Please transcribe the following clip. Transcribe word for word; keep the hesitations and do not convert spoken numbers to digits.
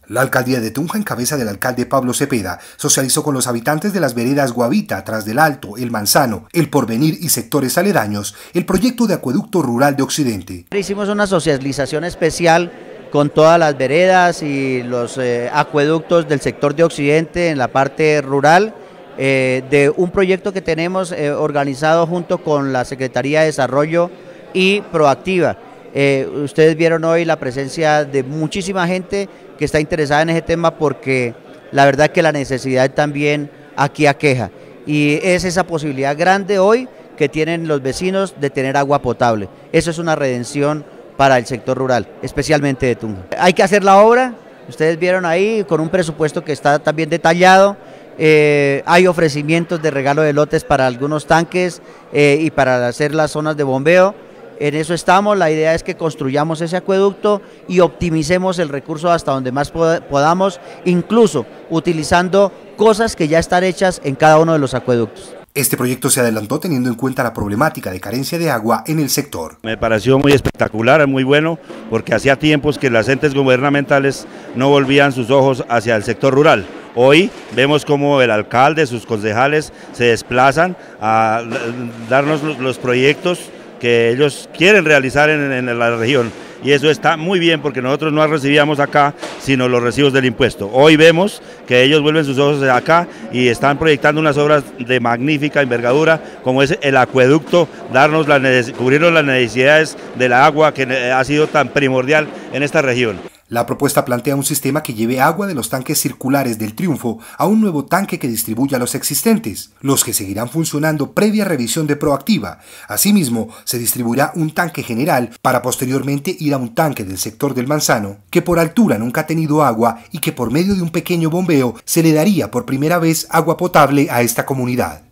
La alcaldía de Tunja, en cabeza del alcalde Pablo Cepeda, socializó con los habitantes de las veredas Guavita, Tras del Alto, El Manzano, El Porvenir y sectores aledaños el proyecto de acueducto rural de Occidente. Hicimos una socialización especial con todas las veredas y los eh, acueductos del sector de Occidente en la parte rural, eh, de un proyecto que tenemos eh, organizado junto con la Secretaría de Desarrollo y Proactiva. Eh, ustedes vieron hoy la presencia de muchísima gente que está interesada en ese tema porque la verdad que la necesidad también aquí aqueja y es esa posibilidad grande hoy que tienen los vecinos de tener agua potable. Eso es una redención para el sector rural, especialmente de Tunja. Hay que hacer la obra, ustedes vieron ahí con un presupuesto que está también detallado. Eh, hay ofrecimientos de regalo de lotes para algunos tanques eh, y para hacer las zonas de bombeo. En eso estamos, la idea es que construyamos ese acueducto y optimicemos el recurso hasta donde más podamos, incluso utilizando cosas que ya están hechas en cada uno de los acueductos. Este proyecto se adelantó teniendo en cuenta la problemática de carencia de agua en el sector. Me pareció muy espectacular, muy bueno, porque hacía tiempos que las entes gubernamentales no volvían sus ojos hacia el sector rural. Hoy vemos cómo el alcalde, sus concejales se desplazan a darnos los proyectos que ellos quieren realizar en, en la región, y eso está muy bien porque nosotros no recibíamos acá sino los recibos del impuesto. Hoy vemos que ellos vuelven sus ojos acá y están proyectando unas obras de magnífica envergadura como es el acueducto, darnos la, cubrirnos las necesidades del agua que ha sido tan primordial en esta región. La propuesta plantea un sistema que lleve agua de los tanques circulares del Triunfo a un nuevo tanque que distribuya los existentes, los que seguirán funcionando previa revisión de Proactiva. Asimismo, se distribuirá un tanque general para posteriormente ir a un tanque del sector del Manzano, que por altura nunca ha tenido agua y que por medio de un pequeño bombeo se le daría por primera vez agua potable a esta comunidad.